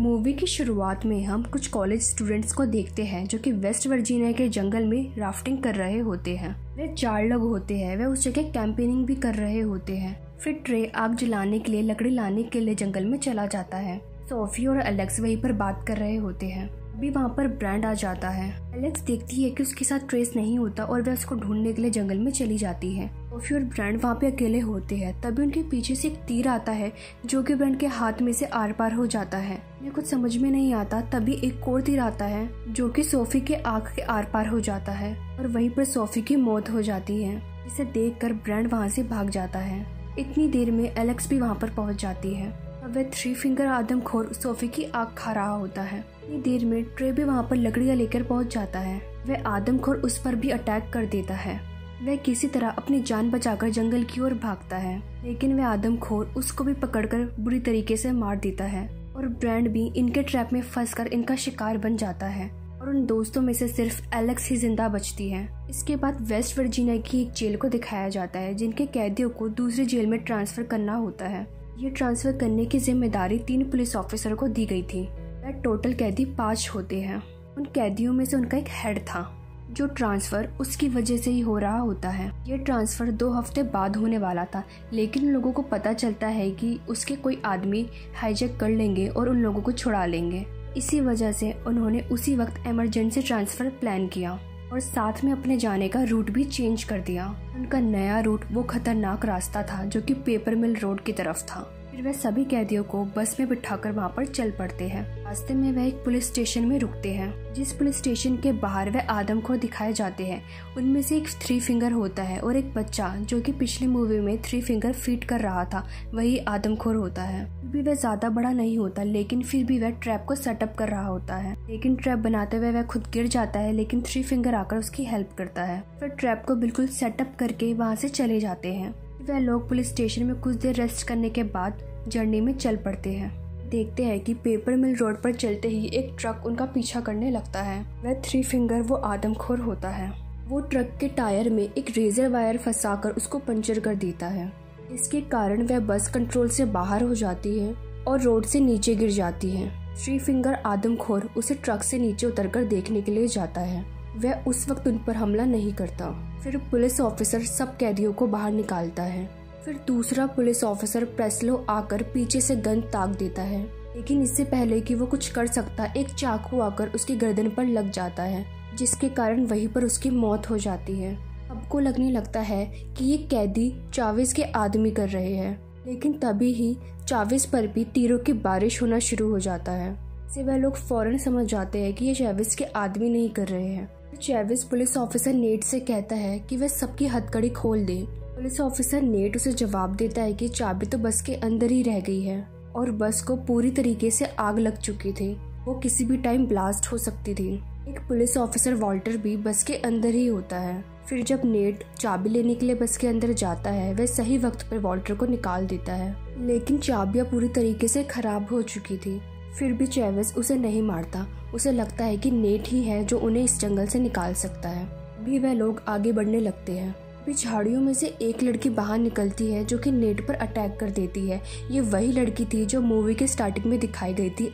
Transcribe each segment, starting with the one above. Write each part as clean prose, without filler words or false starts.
Movie की शुरुआत में हम कुछ कॉलेज स्टूडेंट्स को देखते हैं जो कि वेस्ट वर्जीनिया के जंगल में राफ्टिंग कर रहे होते हैं। वे 4 लोग होते हैं। वे उस जगह कैंपेनिंग भी कर रहे होते हैं। फिर ट्रे आग जलाने के लिए लकड़ी लाने के लिए जंगल में चला जाता है। सोफी और एलेक्स वहीं पर बात कर रहे होते हैं। अभी वहाँ पर ब्रांड आ जाता है। एलेक्स देखती है कि उसके साथ ट्रेस नहीं होता और वह उसको ढूंढने के लिए जंगल में चली जाती है। सोफी और ब्रांड वहाँ पे अकेले होते हैं। तभी उनके पीछे से एक तीर आता है जो कि ब्रांड के हाथ में से आर पार हो जाता है। उन्हें कुछ समझ में नहीं आता। तभी एक और तीर आता है जो कि सोफी के आंख के आर पार हो जाता है और वहीं पर सोफी की मौत हो जाती है। इसे देखकर ब्रांड वहाँ से भाग जाता है। इतनी देर में एलेक्स भी वहाँ पर पहुँच जाती है। अब वह 3 फिंगर आदमखोर सोफी की आग खा रहा होता है। इतनी देर में ट्रे भी वहाँ पर लकड़ियाँ लेकर पहुँच जाता है। वह आदमखोर उस पर भी अटैक कर देता है। वह किसी तरह अपनी जान बचाकर जंगल की ओर भागता है, लेकिन वह आदमखोर उसको भी पकड़कर बुरी तरीके से मार देता है और ब्रांड भी इनके ट्रैप में फंसकर इनका शिकार बन जाता है और उन दोस्तों में से सिर्फ एलेक्स ही जिंदा बचती है। इसके बाद वेस्ट वर्जीनिया की एक जेल को दिखाया जाता है जिनके कैदियों को दूसरी जेल में ट्रांसफर करना होता है। ये ट्रांसफर करने की जिम्मेदारी 3 पुलिस ऑफिसर को दी गई थी। वह टोटल कैदी 5 होते हैं। उन कैदियों में से उनका एक हेड था जो ट्रांसफर उसकी वजह से ही हो रहा होता है। ये ट्रांसफर 2 हफ्ते बाद होने वाला था, लेकिन लोगों को पता चलता है कि उसके कोई आदमी हाईजैक कर लेंगे और उन लोगों को छुड़ा लेंगे। इसी वजह से उन्होंने उसी वक्त इमरजेंसी ट्रांसफर प्लान किया और साथ में अपने जाने का रूट भी चेंज कर दिया। उनका नया रूट वो खतरनाक रास्ता था जो कि पेपर मिल रोड की तरफ था। फिर वह सभी कैदियों को बस में बिठाकर वहाँ पर चल पड़ते हैं। रास्ते में वह एक पुलिस स्टेशन में रुकते हैं। जिस पुलिस स्टेशन के बाहर वह आदमखोर दिखाए जाते हैं उनमें से एक 3 फिंगर होता है और एक बच्चा जो कि पिछली मूवी में 3 फिंगर फीड कर रहा था वही आदमखोर होता है। भी वह ज्यादा बड़ा नहीं होता, लेकिन फिर भी वह ट्रैप को सेटअप कर रहा होता है। लेकिन ट्रैप बनाते हुए वह खुद गिर जाता है, लेकिन 3 फिंगर आकर उसकी हेल्प करता है। फिर ट्रैप को बिल्कुल सेटअप करके वहाँ से चले जाते हैं। वह लोग पुलिस स्टेशन में कुछ देर रेस्ट करने के बाद जर्नी में चल पड़ते हैं। देखते हैं कि पेपर मिल रोड पर चलते ही एक ट्रक उनका पीछा करने लगता है। वह 3 फिंगर वो आदमखोर होता है। वो ट्रक के टायर में एक रेजर वायर फंसाकर उसको पंचर कर देता है। इसके कारण वह बस कंट्रोल से बाहर हो जाती है और रोड से नीचे गिर जाती है। 3 फिंगर आदमखोर उसे ट्रक से नीचे उतरकर देखने के लिए जाता है। वह उस वक्त उन पर हमला नहीं करता। फिर पुलिस ऑफिसर सब कैदियों को बाहर निकालता है। फिर दूसरा पुलिस ऑफिसर प्रेस्लो आकर पीछे से गन ताक देता है, लेकिन इससे पहले कि वो कुछ कर सकता एक चाकू आकर उसकी गर्दन पर लग जाता है, जिसके कारण वहीं पर उसकी मौत हो जाती है। सबको लगने लगता है कि ये कैदी चावेज के आदमी कर रहे हैं, लेकिन तभी ही चावेज पर भी तीरों की बारिश होना शुरू हो जाता है। इससे वह लोग फौरन समझ जाते हैं कि ये चावेज के आदमी नहीं कर रहे हैं। चावेज पुलिस ऑफिसर नेट से कहता है कि वह सबकी हथकड़ी खोल दे। पुलिस ऑफिसर नेट उसे जवाब देता है कि चाबी तो बस के अंदर ही रह गई है और बस को पूरी तरीके से आग लग चुकी थी। वो किसी भी टाइम ब्लास्ट हो सकती थी। एक पुलिस ऑफिसर वॉल्टर भी बस के अंदर ही होता है। फिर जब नेट चाबी लेने के लिए बस के अंदर जाता है वह सही वक्त पर वॉल्टर को निकाल देता है, लेकिन चाबियां पूरी तरीके से खराब हो चुकी थी। फिर भी चैवेस उसे नहीं मारता। उसे लगता है कि नेट ही है जो उन्हें इस जंगल से निकाल सकता है। भी वह लोग आगे बढ़ने लगते हैं। झाड़ियों में से एक लड़की बाहर निकलती है जो कि नेट पर अटैक कर देती है। ये वही लड़की थी जो मूवी के स्टार्टिंग में दिखाई गई थी,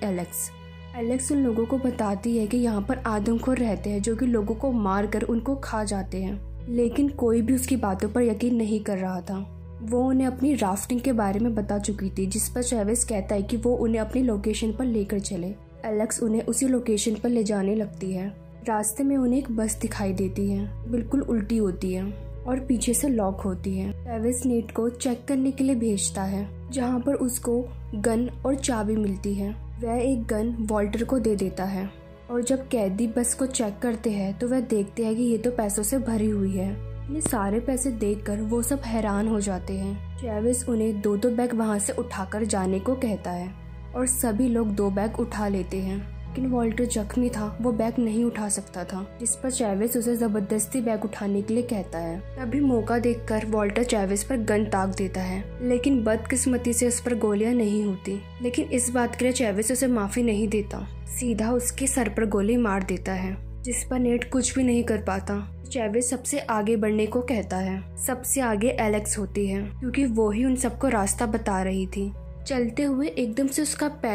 एलेक्स उन लोगों को बताती है कि यहाँ पर आदमखोर रहते हैं जो कि लोगों को मार कर उनको खा जाते हैं, लेकिन कोई भी उसकी बातों पर यकीन नहीं कर रहा था। वो उन्हें अपनी राफ्टिंग के बारे में बता चुकी थी, जिस पर चैवेस कहता है कि वो उन्हें अपनी लोकेशन पर लेकर चले। एलेक्स उन्हें उसी लोकेशन पर ले जाने लगती है। रास्ते में उन्हें एक बस दिखाई देती है, बिल्कुल उल्टी होती है और पीछे से लॉक होती है। चैवेस नेट को चेक करने के लिए भेजता है, जहाँ पर उसको गन और चाबी मिलती है। वह एक गन वॉल्टर को दे देता है और जब कैदी बस को चेक करते हैं तो वह देखते हैं कि ये तो पैसों से भरी हुई है। ये सारे पैसे देखकर वो सब हैरान हो जाते हैं। चैवेस उन्हें 2-2 बैग वहाँ से उठाकर जाने को कहता है और सभी लोग 2 बैग उठा लेते हैं, लेकिन वॉल्टर जख्मी था, वो बैग नहीं उठा सकता था, जिस पर चैवेस उसे जबरदस्ती बैग उठाने के लिए कहता है। तभी मौका देखकर वॉल्टर चैवेस पर गन ताक देता है, लेकिन बदकिस्मती से उस पर गोलियां नहीं होती। लेकिन इस बात के लिए चैवेस उसे माफी नहीं देता, सीधा उसके सर पर गोली मार देता है, जिस पर नेट कुछ भी नहीं कर पाता। चैवेस सबसे आगे बढ़ने को कहता है। सबसे आगे एलेक्स होती है, क्योंकि वो ही उन सबको रास्ता बता रही थी। चलते हुए एकदम से उसका पैर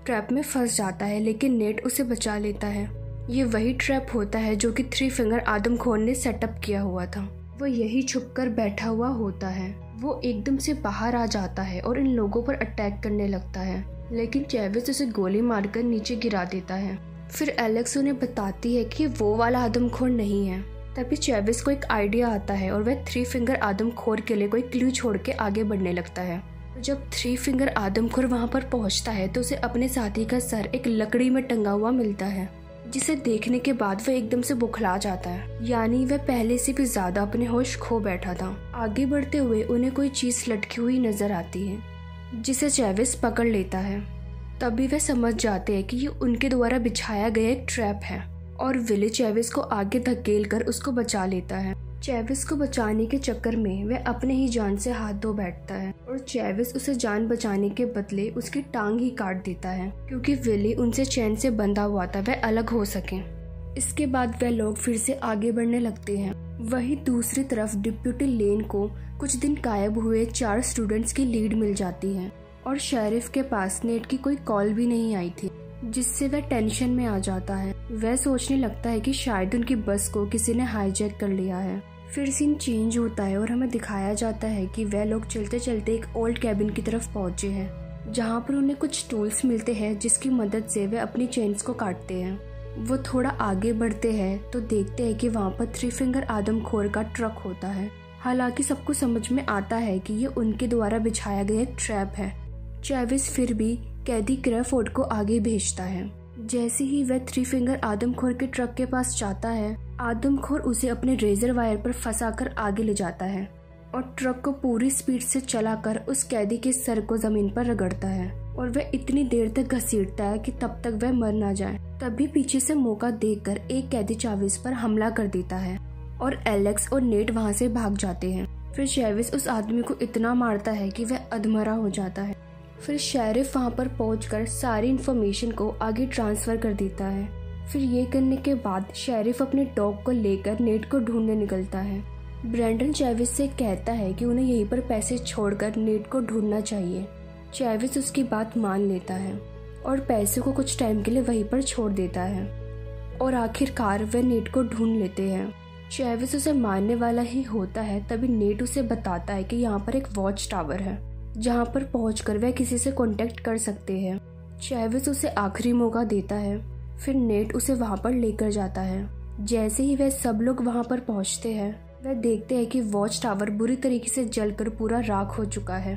ट्रैप में फंस जाता है, लेकिन नेट उसे बचा लेता है। ये वही ट्रैप होता है जो कि थ्री फिंगर आदमखोर ने सेटअप किया हुआ था। वो यही छुपकर बैठा हुआ होता है। वो एकदम से बाहर आ जाता है और इन लोगों पर अटैक करने लगता है, लेकिन चेविस उसे गोली मारकर नीचे गिरा देता है। फिर एलेक्स उन्हें बताती है कि वो वाला आदमखोर नहीं है। तभी चेविस को एक आइडिया आता है और वह थ्री फिंगर आदमखोर के लिए कोई क्लू छोड़ के आगे बढ़ने लगता है। जब थ्री फिंगर आदमखोर वहां पर पहुंचता है तो उसे अपने साथी का सर एक लकड़ी में टंगा हुआ मिलता है, जिसे देखने के बाद वह एकदम से बुखला जाता है, यानी वह पहले से भी ज्यादा अपने होश खो बैठा था। आगे बढ़ते हुए उन्हें कोई चीज लटकी हुई नजर आती है, जिसे चेविस पकड़ लेता है। तभी वे समझ जाते हैं कि ये उनके द्वारा बिछाया गया एक ट्रैप है और विली चेविस को आगे धकेल कर उसको बचा लेता है। चेविस को बचाने के चक्कर में वह अपने ही जान से हाथ धो बैठता है और चेविस उसे जान बचाने के बदले उसकी टांग ही काट देता है, क्योंकि विली उनसे चैन से बंधा हुआ था, वह अलग हो सके। इसके बाद वह लोग फिर से आगे बढ़ने लगते हैं। वहीं दूसरी तरफ डिप्यूटी लेन को कुछ दिन गायब हुए 4 स्टूडेंट्स की लीड मिल जाती है और शेरिफ के पास नेट की कोई कॉल भी नहीं आई थी, जिससे वह टेंशन में आ जाता है। वह सोचने लगता है कि शायद उनकी बस को किसी ने हाईजैक कर लिया है। फिर सीन चेंज होता है और हमें दिखाया जाता है कि वह लोग चलते चलते एक ओल्ड कैबिन की तरफ पहुंचे हैं, जहां पर उन्हें कुछ टूल्स मिलते हैं जिसकी मदद से वे अपनी चेन्स को काटते हैं। वो थोड़ा आगे बढ़ते हैं तो देखते हैं कि वहां पर थ्री फिंगर आदमखोर का ट्रक होता है। हालांकि सबको समझ में आता है कि ये उनके द्वारा बिछाया गया एक ट्रैप है। चेविस फिर भी कैदी क्रैफोर्ड को आगे भेजता है। जैसे ही वह थ्री फिंगर आदमखोर के ट्रक के पास जाता है, आदमखोर उसे अपने रेजर वायर पर फंसाकर आगे ले जाता है और ट्रक को पूरी स्पीड से चलाकर उस कैदी के सर को जमीन पर रगड़ता है और वह इतनी देर तक घसीटता है कि तब तक वह मर ना जाए। तभी पीछे से मौका देखकर एक कैदी चेविस पर हमला कर देता है और एलेक्स और नेट वहां से भाग जाते हैं। फिर चेविस उस आदमी को इतना मारता है कि वह अधमरा हो जाता है। फिर शेरिफ वहां पर पहुंचकर सारी इन्फॉर्मेशन को आगे ट्रांसफर कर देता है। फिर ये करने के बाद शेरिफ अपने डॉग को लेकर नेट को ढूंढने निकलता है। ब्रैंडन चेविस से कहता है कि उन्हें यहीं पर पैसे छोड़कर नेट को ढूंढना चाहिए। चेविस उसकी बात मान लेता है और पैसे को कुछ टाइम के लिए वहीं पर छोड़ देता है और आखिरकार वे नेट को ढूंढ लेते हैं। चेविस उसे मारने वाला ही होता है, तभी नेट उसे बताता है कि यहाँ पर एक वॉच टावर है जहाँ पर पहुंचकर वह किसी से कांटेक्ट कर सकते हैं। चेविस उसे आखिरी मौका देता है। फिर नेट उसे वहां पर लेकर जाता है। जैसे ही वह सब लोग वहां पर पहुंचते हैं, वह देखते हैं कि वॉच टावर बुरी तरीके से जलकर पूरा राख हो चुका है।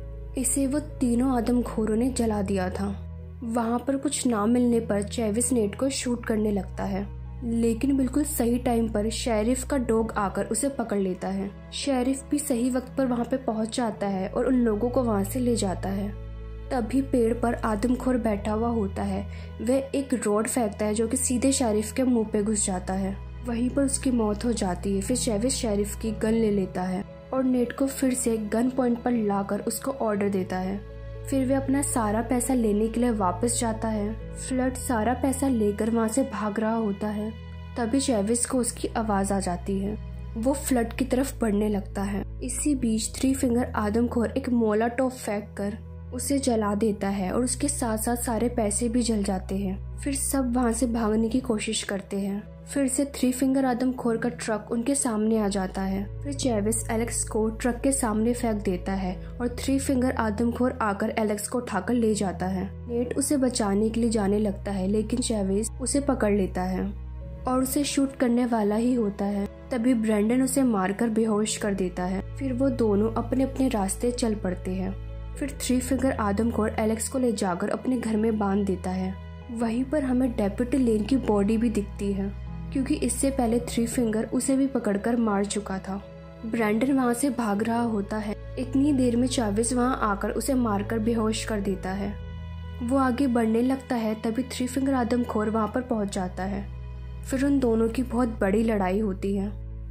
इसे वो तीनों आदमखोरों ने जला दिया था। वहां पर कुछ ना मिलने पर चेविस नेट को शूट करने लगता है, लेकिन बिल्कुल सही टाइम पर शेरिफ का डॉग आकर उसे पकड़ लेता है। शेरिफ भी सही वक्त पर वहां पे पहुंच जाता है और उन लोगों को वहां से ले जाता है। तभी पेड़ पर आदमखोर बैठा हुआ होता है। वह एक रॉड फेंकता है जो कि सीधे शेरिफ के मुंह पे घुस जाता है। वहीं पर उसकी मौत हो जाती है। फिर चेविस शेरिफ की गन ले लेता है और नेट को फिर से गन पॉइंट पर लाकर उसको ऑर्डर देता है। फिर वह अपना सारा पैसा लेने के लिए वापस जाता है। फ्लड सारा पैसा लेकर वहां से भाग रहा होता है। तभी चेविस को उसकी आवाज आ जाती है। वो फ्लड की तरफ बढ़ने लगता है। इसी बीच थ्री फिंगर आदमखोर एक मोलाटोव फेंक कर उसे जला देता है और उसके साथ साथ सारे पैसे भी जल जाते हैं। फिर सब वहां से भागने की कोशिश करते हैं। फिर से थ्री फिंगर आदमखोर का ट्रक उनके सामने आ जाता है। फिर चेविस एलेक्स को ट्रक के सामने फेंक देता है और थ्री फिंगर आदमखोर आकर एलेक्स को उठाकर ले जाता है। नेट उसे बचाने के लिए जाने लगता है, लेकिन चेविस उसे पकड़ लेता है और उसे शूट करने वाला ही होता है। तभी ब्रैंडन उसे मारकर बेहोश कर देता है। फिर वो दोनों अपने अपने रास्ते चल पड़ते हैं। फिर थ्री फिंगर आदमखोर एलेक्स को ले जाकर अपने घर में बांध देता है। वहीं पर हमें डेप्यूटी लेन की बॉडी भी दिखती है, क्योंकि इससे पहले थ्री फिंगर उसे भी पकड़कर मार चुका था। ब्रैंडन वहां से भाग रहा होता है। इतनी देर में चेविस वहां आकर उसे मारकर बेहोश कर देता है। वो आगे बढ़ने लगता है। तभी थ्री फिंगर आदमखोर वहां पर पहुंच जाता है। फिर उन दोनों की बहुत बड़ी लड़ाई होती है।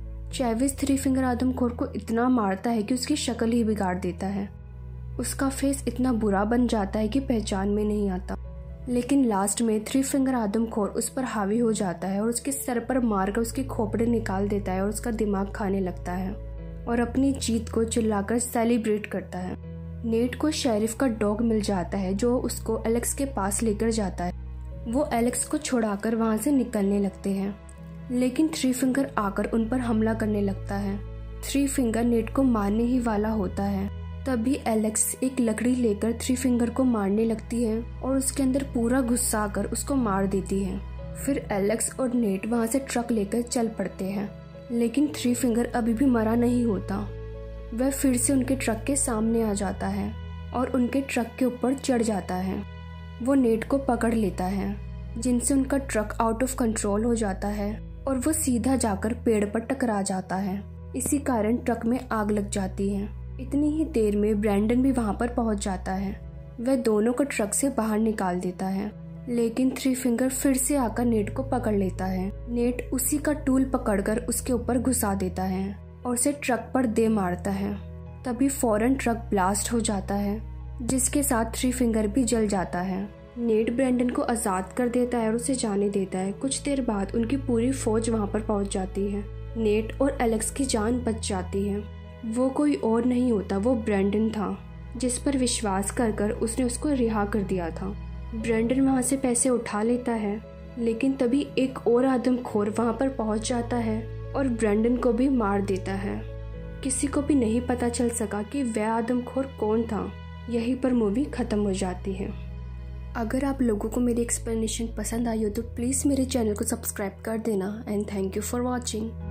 चेविस थ्री फिंगर आदमखोर को इतना मारता है कि उसकी शक्ल ही बिगाड़ देता है। उसका फेस इतना बुरा बन जाता है कि पहचान में नहीं आता। लेकिन लास्ट में थ्री फिंगर आदमखोर उस पर हावी हो जाता है और उसके सर पर मारकर उसके खोपड़े निकाल देता है और उसका दिमाग खाने लगता है और अपनी जीत को चिल्लाकर सेलिब्रेट करता है। नेट को शेरिफ का डॉग मिल जाता है जो उसको एलेक्स के पास लेकर जाता है। वो एलेक्स को छुड़ाकर वहाँ से निकलने लगते हैं, लेकिन थ्री फिंगर आकर उन पर हमला करने लगता है। थ्री फिंगर नेट को मारने ही वाला होता है। तभी एलेक्स एक लकड़ी लेकर थ्री फिंगर को मारने लगती है और उसके अंदर पूरा गुस्सा आकर उसको मार देती है। फिर एलेक्स और नेट वहाँ से ट्रक लेकर चल पड़ते हैं, लेकिन थ्री फिंगर अभी भी मरा नहीं होता। वह फिर से उनके ट्रक के सामने आ जाता है और उनके ट्रक के ऊपर चढ़ जाता है। वो नेट को पकड़ लेता है, जिनसे उनका ट्रक आउट ऑफ कंट्रोल हो जाता है और वो सीधा जाकर पेड़ पर टकरा जाता है। इसी कारण ट्रक में आग लग जाती है। इतनी ही देर में ब्रैंडन भी वहाँ पर पहुँच जाता है। वह दोनों को ट्रक से बाहर निकाल देता है, लेकिन थ्री फिंगर फिर से आकर नेट को पकड़ लेता है। नेट उसी का टूल पकड़कर उसके ऊपर घुसा देता है और उसे ट्रक पर दे मारता है। तभी फौरन ट्रक ब्लास्ट हो जाता है, जिसके साथ थ्री फिंगर भी जल जाता है। नेट ब्रैंडन को आज़ाद कर देता है और उसे जाने देता है। कुछ देर बाद उनकी पूरी फौज वहाँ पर पहुँच जाती है। नेट और एलेक्स की जान बच जाती है। वो कोई और नहीं होता, वो ब्रैंडन था, जिस पर विश्वास कर उसने उसको रिहा कर दिया था। ब्रैंडन वहाँ से पैसे उठा लेता है, लेकिन तभी एक और आदमखोर वहाँ पर पहुँच जाता है और ब्रैंडन को भी मार देता है। किसी को भी नहीं पता चल सका कि वह आदमखोर कौन था। यहीं पर मूवी ख़त्म हो जाती है। अगर आप लोगों को मेरी एक्सप्लेनेशन पसंद आई हो तो प्लीज़ मेरे चैनल को सब्सक्राइब कर देना and thank you for watching.